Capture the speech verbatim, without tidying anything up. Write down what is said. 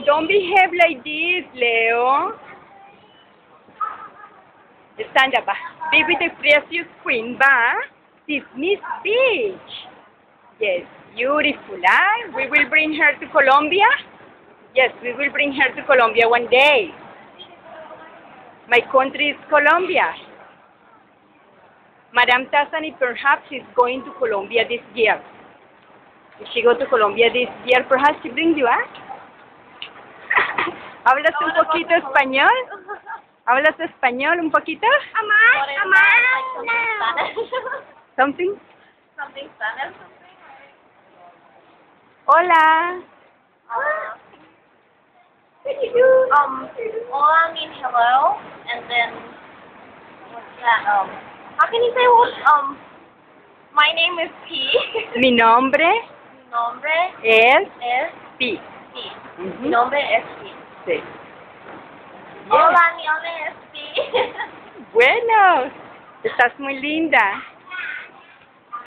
don't behave like this, Leo. Stand up. Be with the precious queen, ba? Disney Beach. Yes, beautiful, ah? We will bring her to Colombia. Yes, we will bring her to Colombia one day. My country is Colombia. Madame Tassani perhaps is going to Colombia this year. If she go to Colombia this year, perhaps she brings you, ah? ¿Hablas un poquito español? ¿Hablas español un poquito? Amar, amar, Something? something Spanish, something. Hola. Uh, um, hola means hello, and then what's that? Um, how can you say what? Um, my name is P. Mi nombre Mi nombre es es Pi. P. Ujú. Mi nombre es P. Sí. Hola, mi nombre es P. Bueno, estás muy linda.